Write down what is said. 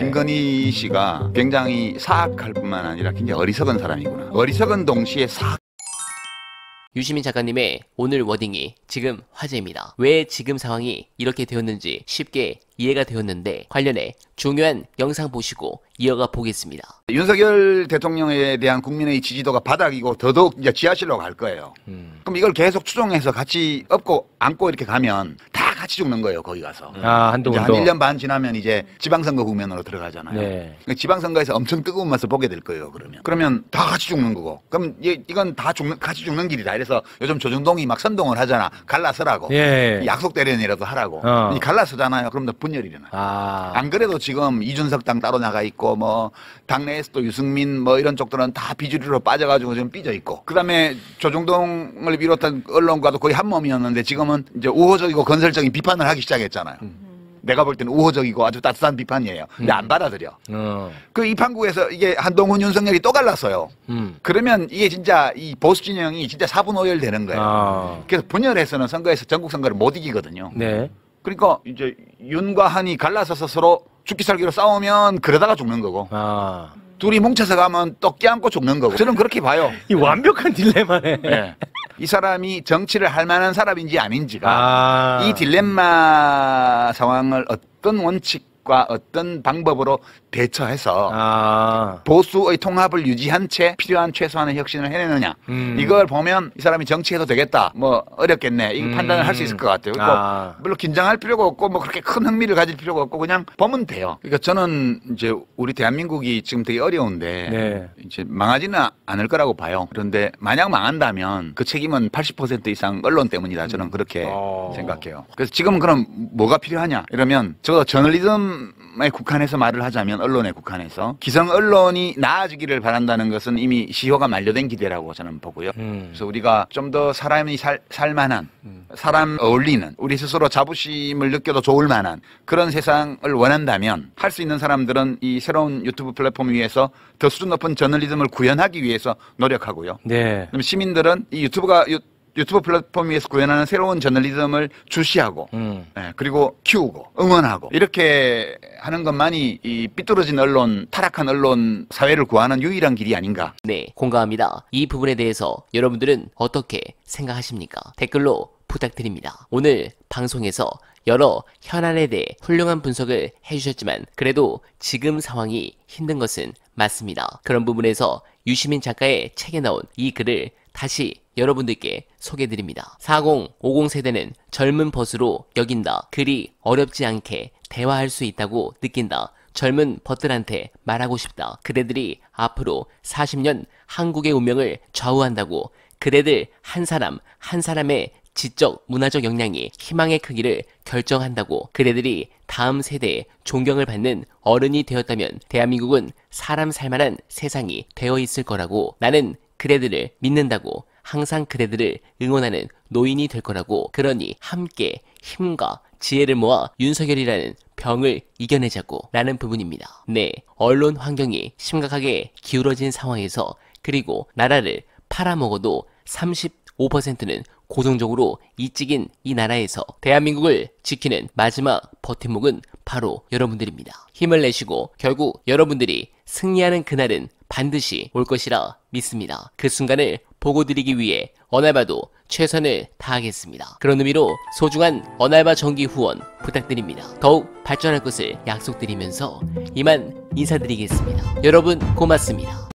김건희 씨가 굉장히 사악할 뿐만 아니라 굉장히 어리석은 사람이구나. 어리석은 동시에 사악. 유시민 작가님의 오늘 워딩이 지금 화제입니다. 왜 지금 상황이 이렇게 되었는지 쉽게 이해가 되었는데 관련해 중요한 영상 보시고 이어가 보겠습니다. 윤석열 대통령에 대한 국민의 지지도가 바닥이고 더더욱 이제 지하실로 갈 거예요. 그럼 이걸 계속 추종해서 같이 업고 안고 이렇게 가면 다 같이 죽는 거예요. 거기 가서. 한동훈도. 한 1년 반 지나면 이제 지방선거 국면으로 들어가잖아요. 네. 그러니까 지방선거에서 엄청 뜨거운 맛을 보게 될 거예요. 그러면 다 같이 죽는 거고. 그럼 이건 다 같이 죽는 길이다. 이래서 요즘 조중동이 막 선동을 하잖아. 갈라서라고. 예. 약속 대련이라도 하라고. 갈라서잖아요. 그럼 더 분열이 일어나요. 안 그래도 지금 이준석 당 따로 나가 있고 뭐 당내에서 또 유승민 뭐 이런 쪽들은 다 비주류로 빠져가지고 지금 삐져 있고. 그다음에 조중동을 비롯한 언론과도 거의 한 몸이었는데 지금은 이제 우호적이고 건설적인 비판을 하기 시작했잖아요. 내가 볼 때는 우호적이고 아주 따뜻한 비판이에요. 근데 안 받아들여. 그 이 판국에서 이게 한동훈 윤석열이 또 갈랐어요. 그러면 이게 진짜 이 보수 진영이 진짜 4분 5열 되는 거예요. 그래서 분열해서는 선거에서 전국 선거를 못 이기거든요. 네. 그러니까 이제 윤과 한이 갈라서서 서로 죽기 살기로 싸우면 그러다가 죽는 거고. 둘이 뭉쳐서 가면 또 껴안고 죽는 거고. 저는 그렇게 봐요. 이 완벽한 딜레마네. 네. 이 사람이 정치를 할 만한 사람인지 아닌지가 이 딜레마 상황을 어떤 원칙과 어떤 방법으로 대처해서 보수의 통합을 유지한 채 필요한 최소한의 혁신을 해내느냐. 이걸 보면 이 사람이 정치해도 되겠다. 뭐 어렵겠네. 이 판단을 할 수 있을 것 같아요. 그리고 물론 긴장할 필요가 없고 뭐 그렇게 큰 흥미를 가질 필요가 없고 그냥 보면 돼요. 그러니까 저는 이제 우리 대한민국이 지금 되게 어려운데 이제 망하지는 않을 거라고 봐요. 그런데 만약 망한다면 그 책임은 80% 이상 언론 때문이다. 저는 그렇게 생각해요. 그래서 지금 그럼 뭐가 필요하냐? 이러면 적어도 저널리즘에 국한해서 말을 하자면 언론에 국한해서 기성 언론이 나아지기를 바란다는 것은 이미 시효가 만료된 기대라고 저는 보고요. 그래서 우리가 좀 더 사람이 살만한 사람 어울리는 우리 스스로 자부심을 느껴도 좋을 만한 그런 세상을 원한다면 할 수 있는 사람들은 이 새로운 유튜브 플랫폼 위에서 더 수준 높은 저널리즘을 구현하기 위해서 노력하고요. 네. 그럼 시민들은 이 유튜브 플랫폼 위에서 구현하는 새로운 저널리즘을 주시하고 그리고 키우고 응원하고 이렇게 하는 것만이 이 삐뚤어진 언론, 타락한 언론 사회를 구하는 유일한 길이 아닌가. 네, 공감합니다. 이 부분에 대해서 여러분들은 어떻게 생각하십니까? 댓글로 부탁드립니다. 오늘 방송에서 여러 현안에 대해 훌륭한 분석을 해주셨지만 그래도 지금 상황이 힘든 것은 맞습니다. 그런 부분에서 유시민 작가의 책에 나온 이 글을 다시 여러분들께 소개해드립니다. 40, 50 세대는 젊은 벗으로 여긴다. 그리 어렵지 않게 대화할 수 있다고 느낀다. 젊은 벗들한테 말하고 싶다. 그대들이 앞으로 40년 한국의 운명을 좌우한다고. 그대들 한 사람 한 사람의 지적, 문화적 역량이 희망의 크기를 결정한다고. 그대들이 다음 세대에 존경을 받는 어른이 되었다면 대한민국은 사람 살만한 세상이 되어 있을 거라고. 나는 그대들을 믿는다고. 항상 그대들을 응원하는 노인이 될 거라고. 그러니 함께 힘과 지혜를 모아 윤석열이라는 병을 이겨내자고 라는 부분입니다. 네, 언론 환경이 심각하게 기울어진 상황에서 그리고 나라를 팔아먹어도 35%는 고정적으로 이찍인 이 나라에서 대한민국을 지키는 마지막 버팀목은 바로 여러분들입니다. 힘을 내시고 결국 여러분들이 승리하는 그날은 반드시 올 것이라 믿습니다. 그 순간을 보고 드리기 위해 언알바도 최선을 다하겠습니다. 그런 의미로 소중한 언알바 정기 후원 부탁드립니다. 더욱 발전할 것을 약속드리면서 이만 인사드리겠습니다. 여러분 고맙습니다.